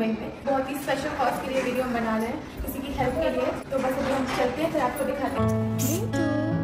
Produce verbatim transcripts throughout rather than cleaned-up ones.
Time पे। बहुत ही special cause के लिए वीडियो हम बना रहे हैं, किसी की हेल्प के लिए। तो बस अभी हम चलते हैं, फिर आपको दिखाते हैं।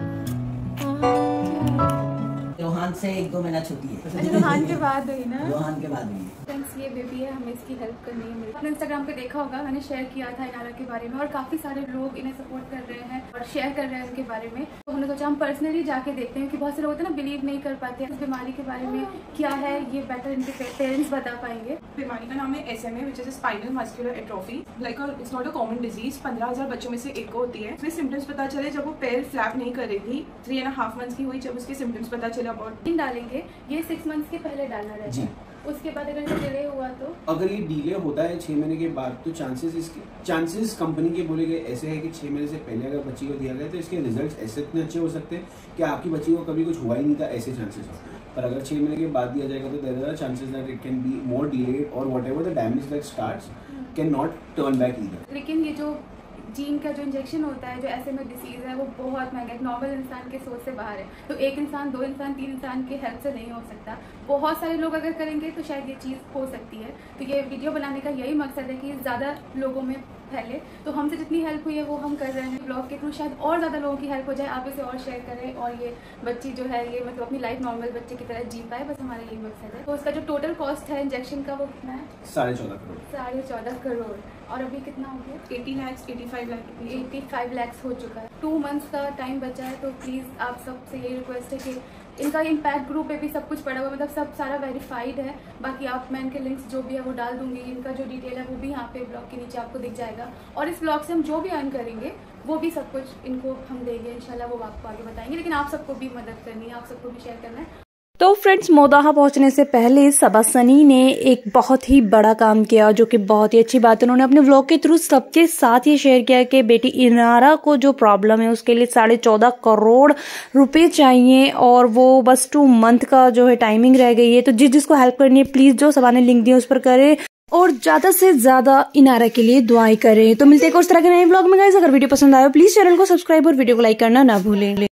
रोहान से एक दो महीना छुट्टी है। अच्छा, रोहान के बाद हुई ना? रोहान के बाद हुई। फ्रेंड्स, ये बेबी है, हमें इसकी हेल्प करनी है। आपने इंस्टाग्राम पे देखा होगा, मैंने शेयर किया था इनारा के बारे में और काफी सारे लोग इन्हें सपोर्ट कर रहे हैं और शेयर कर रहे हैं इनके बारे में। तो हमने सोचा हम पर्सनली जाके देखते हैं कि बहुत से लोग होते हैं ना, बिलीव नहीं कर पाते हैं इस बीमारी के बारे में क्या है, ये बेटर इनके पेरेंट्स बता पाएंगे। बीमारी का नाम है S M A, which is spinal muscular atrophy. Like it's not a common disease. पंद्रह हजार बच्चों में से एक को होती है। इसमें सिम्टम्स पता चले जब वो पैर फ्लैप नहीं कर रही थी, थ्री एंड हाफ मंथ्स की हुई, जब उसके सिम्टम्स पता चले अबाउट डालेंगे। ये सिक्स मंथ्स के पहले डालना रहता है, उसके बाद अगर ये डिले हुआ तो अगर ये डिले होता है छह महीने के बाद तो चांसेस इसके चांसेस कंपनी के बोले गए ऐसे है कि छह महीने से पहले अगर बच्ची को दिया गया तो इसके रिजल्ट्स ऐसे इतने अच्छे हो सकते हैं कि आपकी बच्ची को कभी कुछ हुआ ही नहीं था, ऐसे चांसेस हो। पर अगर छह महीने के बाद दिया जाएगा तो there are chances that it can be more delayed और whatever the damage that starts can not turn back either. लेकिन ये जो जीन का जो इंजेक्शन होता है, जो ऐसे में डिसीज है, वो बहुत महंगा है, नॉर्मल इंसान के सोच से बाहर है। तो एक इंसान, दो इंसान, तीन इंसान के हेल्प से नहीं हो सकता। बहुत सारे लोग अगर करेंगे तो शायद ये चीज़ हो सकती है। तो ये वीडियो बनाने का यही मकसद है कि ज़्यादा लोगों में फैले। तो हमसे जितनी हेल्प हुई है वो हम कर रहे हैं। ब्लॉग के थ्रू शायद और ज़्यादा लोगों की हेल्प हो जाए, आप इसे और शेयर करें और ये बच्ची जो है ये मतलब अपनी लाइफ नॉर्मल बच्चे की तरह जी पाए, बस हमारा यही मकसद है। तो उसका जो टोटल कॉस्ट है इंजेक्शन का वो कितना है? साढ़े चौदह करोड़ साढ़े चौदह करोड़ और अभी कितना हो गया? Eighty lakhs eighty five lakh eighty five lakhs हो चुका है। टू मंथ्स का टाइम बचा है। तो प्लीज़ आप सबसे ये रिक्वेस्ट है कि इनका इम्पैक्ट ग्रुप पे भी सब कुछ पड़ा हुआ, मतलब सब सारा वेरीफाइड है। बाकी आप मैं इनके लिंक्स जो भी है वो डाल दूंगी। इनका जो डिटेल है वो भी यहाँ पे ब्लॉग के नीचे आपको दिख जाएगा। और इस ब्लॉग से हम जो भी अर्न करेंगे वो भी सब कुछ इनको हम देंगे इंशाल्लाह, वो आपको आगे बताएंगे। लेकिन आप सबको भी मदद करनी है, आप सबको भी शेयर करना है। तो फ्रेंड्स, मोदाहा पहुंचने से पहले सबा सनी ने एक बहुत ही बड़ा काम किया, जो कि बहुत ही अच्छी बात है। उन्होंने अपने व्लॉग के थ्रू सबके साथ ये शेयर किया कि बेटी इनारा को जो प्रॉब्लम है उसके लिए साढ़े चौदह करोड़ रुपए चाहिए और वो बस टू मंथ का जो है टाइमिंग रह गई है। तो जिस जिसको हेल्प करनी है प्लीज जो सबा ने लिंक दिया उस पर करे और ज्यादा से ज्यादा इनारा के लिए दुआएं करें। तो मिलते हैं एक और तरह के नए व्लॉग में गाइस। अगर वीडियो पसंद आया प्लीज चैनल को सब्सक्राइब और वीडियो को लाइक करना ना भूलें।